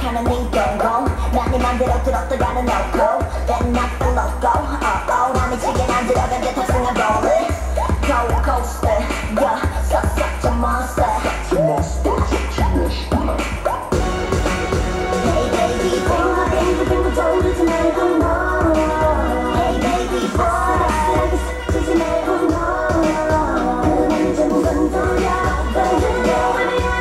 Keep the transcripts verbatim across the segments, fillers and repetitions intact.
하는 네 동공 난 네 맘대로 들었다가는 놓고 Then not the loco oh oh 나 미치게 난 들어간 듯 탑승한 rolling Roller coaster yeah such such a monster Such a monster Such a monster Hey baby boy 빙글 빙글 돌리지 말고 너 Hey baby boy 지지 말고 너 그만 좀 건드려 건드려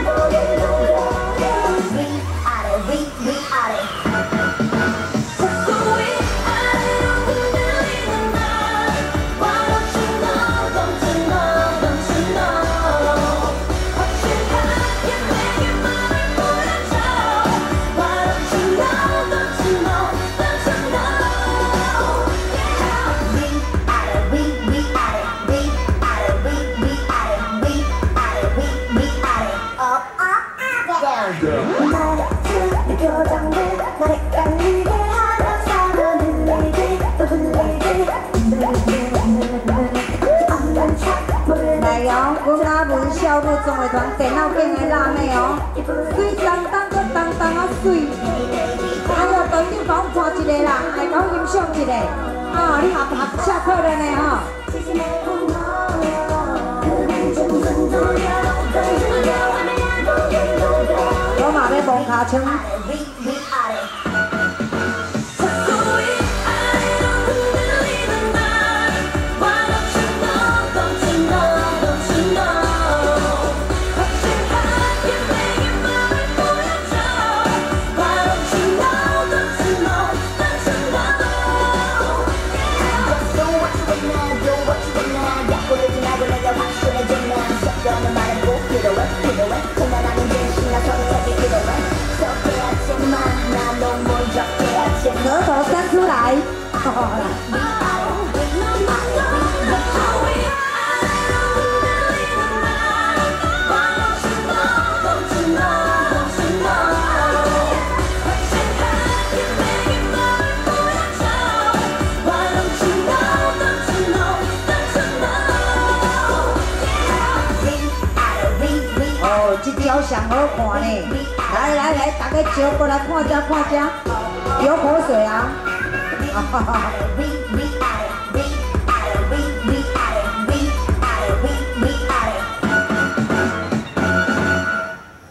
来哦，阮阿文少女综艺团电脑间的辣妹哦，水当当搁当当啊水，哎呦，队长帮我看一个啦，来帮我欣赏一个，啊，你合合恰可怜的吼。我嘛要摸尻川。 额头伸出来，哦，这招上好看呢！来来来，大家招过来看这看这。 流口水啊！哈哈哈。